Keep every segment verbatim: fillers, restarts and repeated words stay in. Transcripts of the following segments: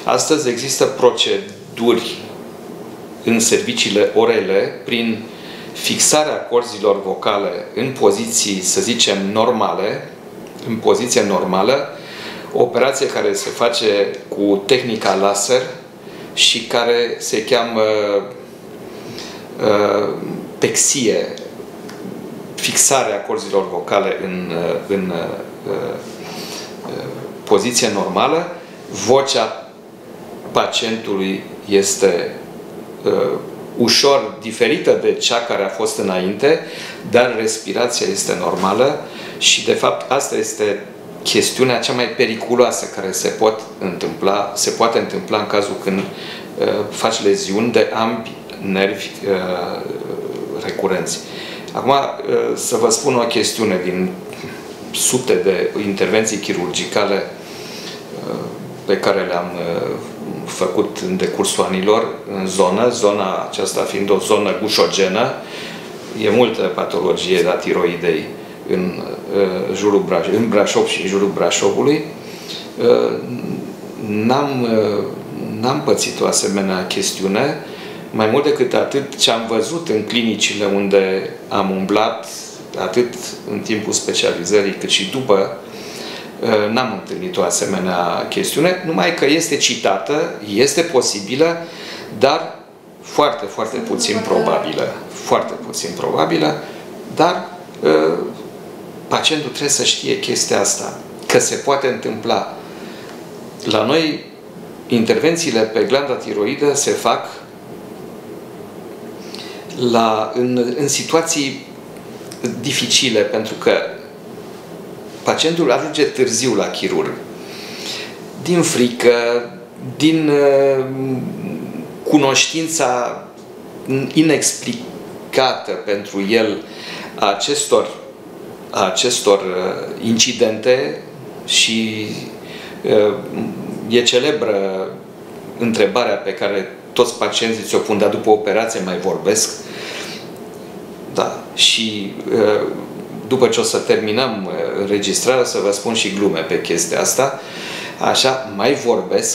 Astăzi există proceduri în serviciile orele prin fixarea corzilor vocale în poziții, să zicem, normale, în poziție normală, o operație care se face cu tehnica laser și care se cheamă uh, pexie, fixarea corzilor vocale în, în uh, uh, poziție normală. Vocea pacientului este uh, ușor diferită de cea care a fost înainte, dar respirația este normală și, de fapt, asta este chestiunea cea mai periculoasă care se, pot întâmpla, se poate întâmpla în cazul când uh, faci leziuni de ambi nervi uh, recurenți. Acum, uh, să vă spun o chestiune din sute de intervenții chirurgicale uh, pe care le-am uh, făcut în decursul anilor în zonă, zona aceasta fiind o zonă gușogenă. E multă patologie a tiroidei în, uh, jurul Brașov, în Brașov și în jurul Brașovului. Uh, n-am, uh, n-am pățit o asemenea chestiune, mai mult decât atât ce am văzut în clinicile unde am umblat, atât în timpul specializării cât și după, n-am întâlnit o asemenea chestiune, numai că este citată, este posibilă, dar foarte, foarte puțin probabilă. Foarte puțin probabilă, dar uh, pacientul trebuie să știe chestia asta, că se poate întâmpla. La noi, intervențiile pe glanda tiroidă se fac la, în, în situații dificile, pentru că pacientul ajunge târziu la chirurg. Din frică, din uh, cunoștința inexplicată pentru el a acestor, a acestor uh, incidente și uh, e celebră întrebarea pe care toți pacienții ți-o pun, dar după operație mai vorbesc. Da. Și uh, după ce o să terminăm înregistrarea, să vă spun și glume pe chestia asta, așa, mai vorbesc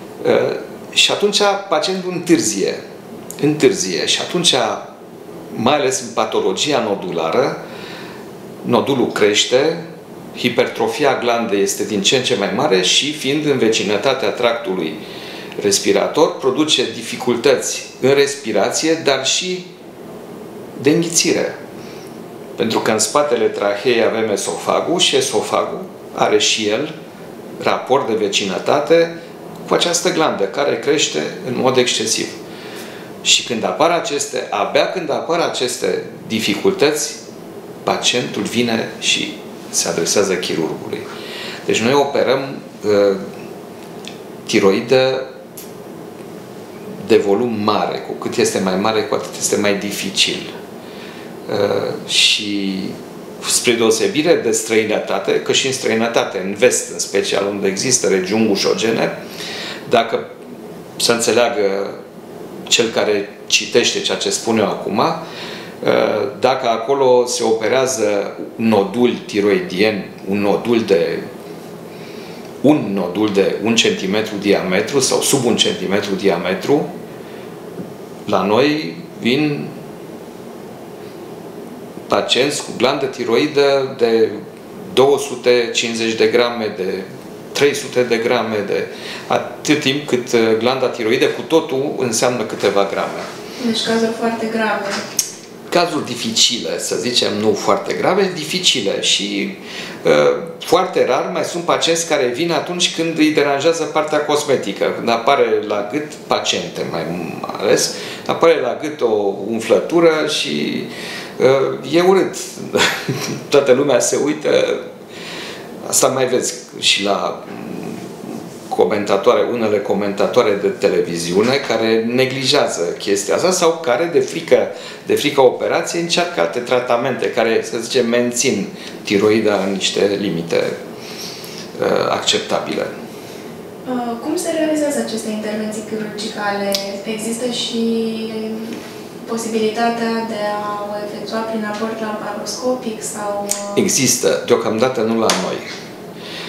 și atunci pacientul întârzie, întârzie și atunci, mai ales în patologia nodulară, nodulul crește, hipertrofia glandei este din ce în ce mai mare și, fiind în vecinătatea tractului respirator, produce dificultăți în respirație, dar și de înghițire. Pentru că în spatele traheei avem esofagul și esofagul are și el raport de vecinătate cu această glandă care crește în mod excesiv. Și când apar aceste, abia când apar aceste dificultăți, pacientul vine și se adresează chirurgului. Deci noi operăm uh, tiroidă de volum mare. Cu cât este mai mare, cu atât este mai dificil. Uh, și spre deosebire de străinătate, că și în străinătate, în vest în special, unde există regiuni gușogene, dacă să înțeleagă cel care citește ceea ce spun eu acum, uh, dacă acolo se operează nodul tiroidien, un nodul de un nodul de un centimetru diametru sau sub un centimetru diametru, la noi vin pacienți cu glandă tiroidă de două sute cincizeci de grame, de trei sute de grame, de atât timp cât glanda tiroidă cu totul înseamnă câteva grame. Deci cazuri foarte grave. Cazuri dificile, să zicem, nu foarte grave, dificile și uh, foarte rar mai sunt pacienți care vin atunci când îi deranjează partea cosmetică. Când apare la gât, paciente mai ales, apare la gât o umflătură și uh, e urât. Toată lumea se uită. Asta mai vezi și la comentatoare, unele comentatoare de televiziune care neglijează chestia asta sau care de frică, de frică operației încearcă alte tratamente care, să zicem, mențin tiroida în niște limite uh, acceptabile. Uh, cum se realizează aceste intervenții chirurgicale? Există și posibilitatea de a o efectua prin aport laparoscopic sau... Există, deocamdată nu la noi.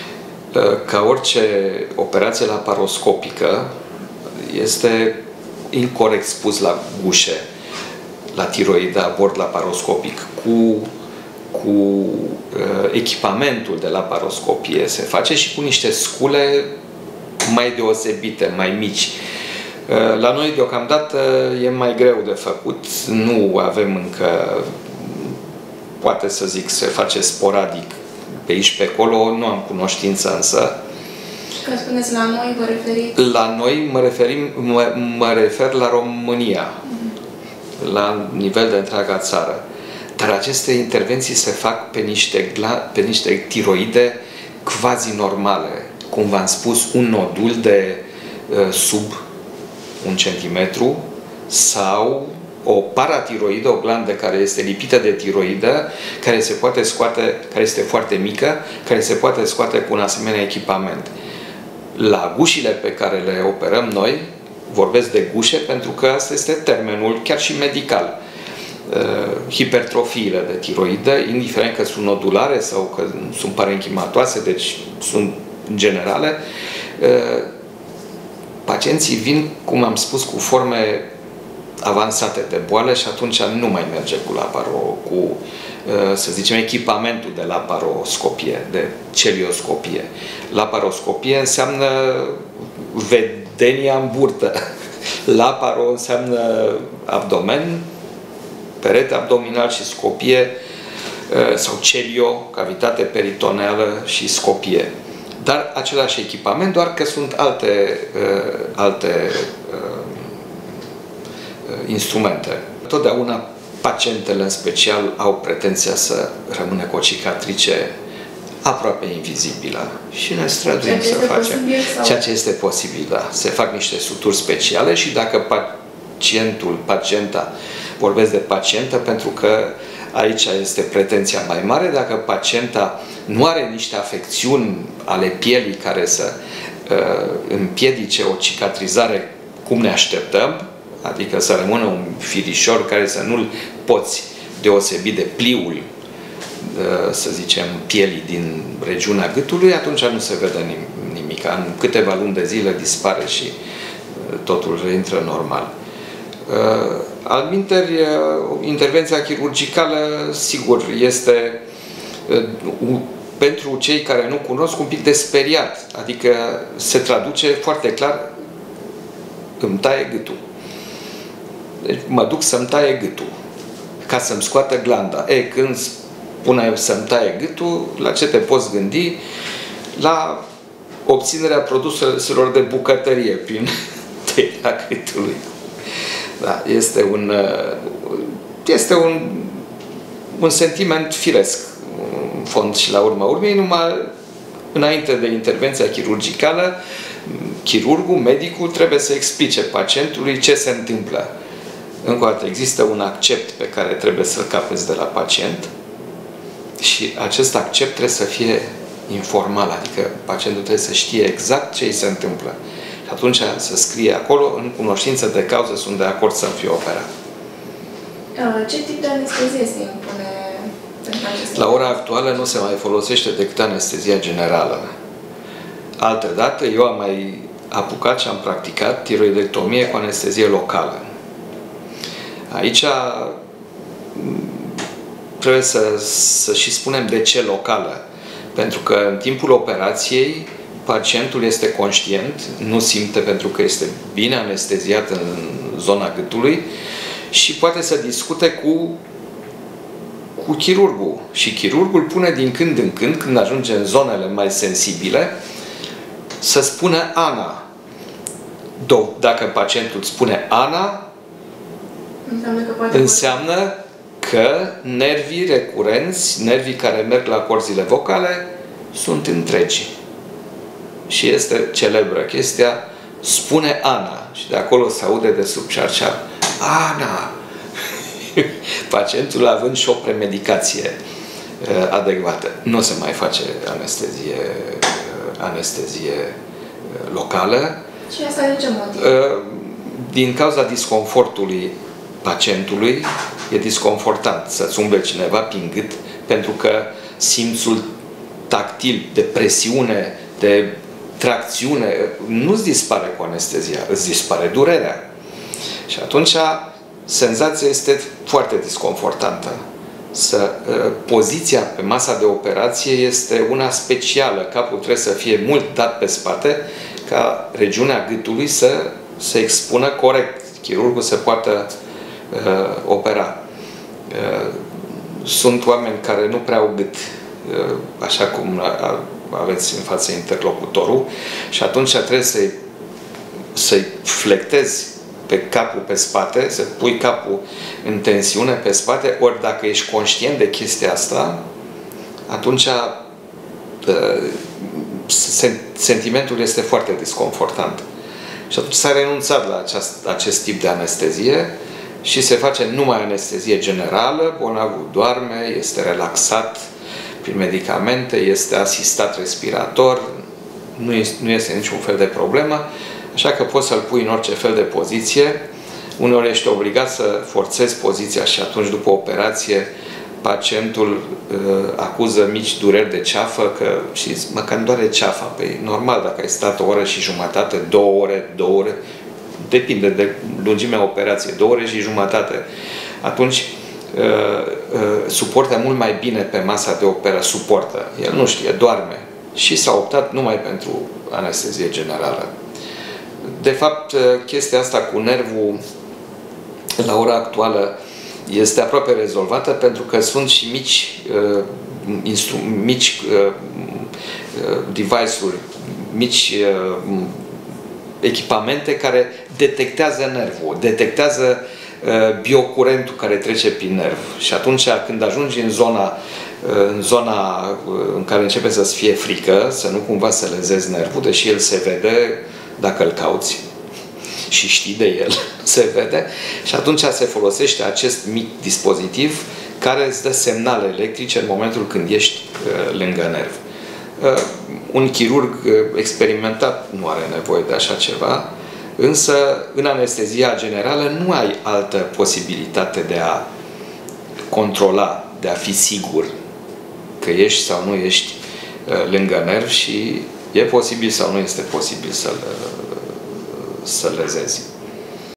Ca orice operație laparoscopică, este incorect spus la gușe, la tiroidă, abord laparoscopic. Cu, cu uh, echipamentul de laparoscopie se face și cu niște scule mai deosebite, mai mici. Uh, la noi, deocamdată, e mai greu de făcut. Nu avem încă, poate să zic, se face sporadic pe aici, pe acolo, nu am cunoștință însă. Când spuneți la noi, vă referiți? La noi mă, referim, mă, mă refer la România, mm-hmm. la nivel de întreaga țară. Dar aceste intervenții se fac pe niște, pe niște tiroide quasi-normale. Cum v-am spus, un nodul de uh, sub un centimetru sau o paratiroidă, o glandă care este lipită de tiroidă, care se poate scoate, care este foarte mică, care se poate scoate cu un asemenea echipament. La gușile pe care le operăm noi, vorbesc de gușe pentru că asta este termenul chiar și medical. Uh, hipertrofiile de tiroidă, indiferent că sunt nodulare sau că sunt parenchimatoase, deci sunt generale, uh, pacienții vin, cum am spus, cu forme avansate de boală și atunci nu mai merge cu laparo, cu, să zicem, echipamentul de laparoscopie, de celioscopie. Laparoscopie înseamnă vedenia în burtă. Laparo înseamnă abdomen, perete abdominal și scopie, sau celio, cavitate peritoneală și scopie. Dar același echipament, doar că sunt alte, alte instrumente. Totdeauna pacientele în special au pretenția să rămână cu o cicatrice aproape invizibilă și ne străduim să facem ceea ce este posibil. Da. Se fac niște suturi speciale și dacă pacientul, pacienta, vorbesc de pacientă pentru că aici este pretenția mai mare, dacă pacienta nu are niște afecțiuni ale pielii care să uh, împiedice o cicatrizare cum ne așteptăm, adică să rămână un firișor care să nu-l poți deosebi de pliul, să zicem, pielii din regiunea gâtului, atunci nu se vede nimic. În câteva luni de zile dispare și totul reintră normal. Altminteri, intervenția chirurgicală, sigur, este pentru cei care nu cunosc un pic de speriat, adică se traduce foarte clar: îmi taie gâtul. Deci mă duc să-mi taie gâtul, ca să-mi scoată glanda. E, când spune să-mi taie gâtul, la ce te poți gândi? La obținerea produselor de bucătărie prin tăierea gâtului. Da, este un, este un, un sentiment firesc, în fond și la urma urmei, numai înainte de intervenția chirurgicală, chirurgul, medicul, trebuie să explice pacientului ce se întâmplă. Încă o dată, există un accept pe care trebuie să-l capeți de la pacient și acest accept trebuie să fie informal, adică pacientul trebuie să știe exact ce îi se întâmplă. Și atunci să scrie acolo, în cunoștință de cauză, sunt de acord să fie operat. Ce tip de anestezie se impune pentru acest? La ora actuală nu se mai folosește decât anestezia generală. Altădată, eu am mai apucat și am practicat tiroidectomie cu anestezie locală. Aici trebuie să, să și spunem de ce locală. Pentru că în timpul operației pacientul este conștient, nu simte pentru că este bine anesteziat în zona gâtului și poate să discute cu, cu chirurgul. Și chirurgul pune din când în când, când ajunge în zonele mai sensibile, să spună Ana. Dacă pacientul spune Ana, înseamnă că, poate înseamnă că nervii recurenți, nervii care merg la corzile vocale, sunt întregi. Și este celebră chestia, spune Ana. Și de acolo se aude de sub șarșar, Ana! Pacientul având și o premedicație uh, adecvată. Nu se mai face anestezie, uh, anestezie uh, locală. Și asta de ce motiv? Uh, din cauza disconfortului pacientului, e disconfortant să-ți umble cineva prin gât, pentru că simțul tactil de presiune de tracțiune, nu-ți dispare cu anestezia, îți dispare durerea. Și atunci senzația este foarte disconfortantă. Să, poziția pe masa de operație este una specială. Capul trebuie să fie mult dat pe spate ca regiunea gâtului să se expună corect. Chirurgul se poată uh, opera. Uh, sunt oameni care nu prea au gât, uh, așa cum a, aveți în față interlocutorul, și atunci trebuie să-i să-i flectezi pe capul pe spate, să pui capul în tensiune pe spate, ori dacă ești conștient de chestia asta, atunci uh, sentimentul este foarte disconfortant. Și atunci s-a renunțat la aceast, acest tip de anestezie și se face numai anestezie generală, bolnavul doarme, este relaxat prin medicamente, este asistat respirator, nu este, nu este niciun fel de problemă, așa că poți să-l pui în orice fel de poziție. Uneori ești obligat să forțezi poziția și atunci după operație pacientul uh, acuză mici dureri de ceafă, că și mă cam doare ceafa. Păi normal, dacă ai stat o oră și jumătate, două ore, două ore, depinde de lungimea operației, două ore și jumătate, atunci uh, uh, suportă mult mai bine pe masa de operă, suportă. El nu știe, doarme. Și s-a optat numai pentru anestezie generală. De fapt, chestia asta cu nervul la ora actuală este aproape rezolvată, pentru că sunt și mici, uh, mici uh, device-uri, mici uh, echipamente care detectează nervul, detectează uh, biocurentul care trece prin nerv. Și atunci când ajungi în zona, uh, în zona în care începe să-ți fie frică, să nu cumva să lezezi nervul, deși el se vede dacă îl cauți și știi de el, se vede, și atunci se folosește acest mic dispozitiv care îți dă semnale electrice în momentul când ești uh, lângă nerv. Uh, un chirurg uh, experimentat nu are nevoie de așa ceva, însă în anestezia generală nu ai altă posibilitate de a controla, de a fi sigur că ești sau nu ești uh, lângă nerv și e posibil sau nu este posibil să-l să lezezi.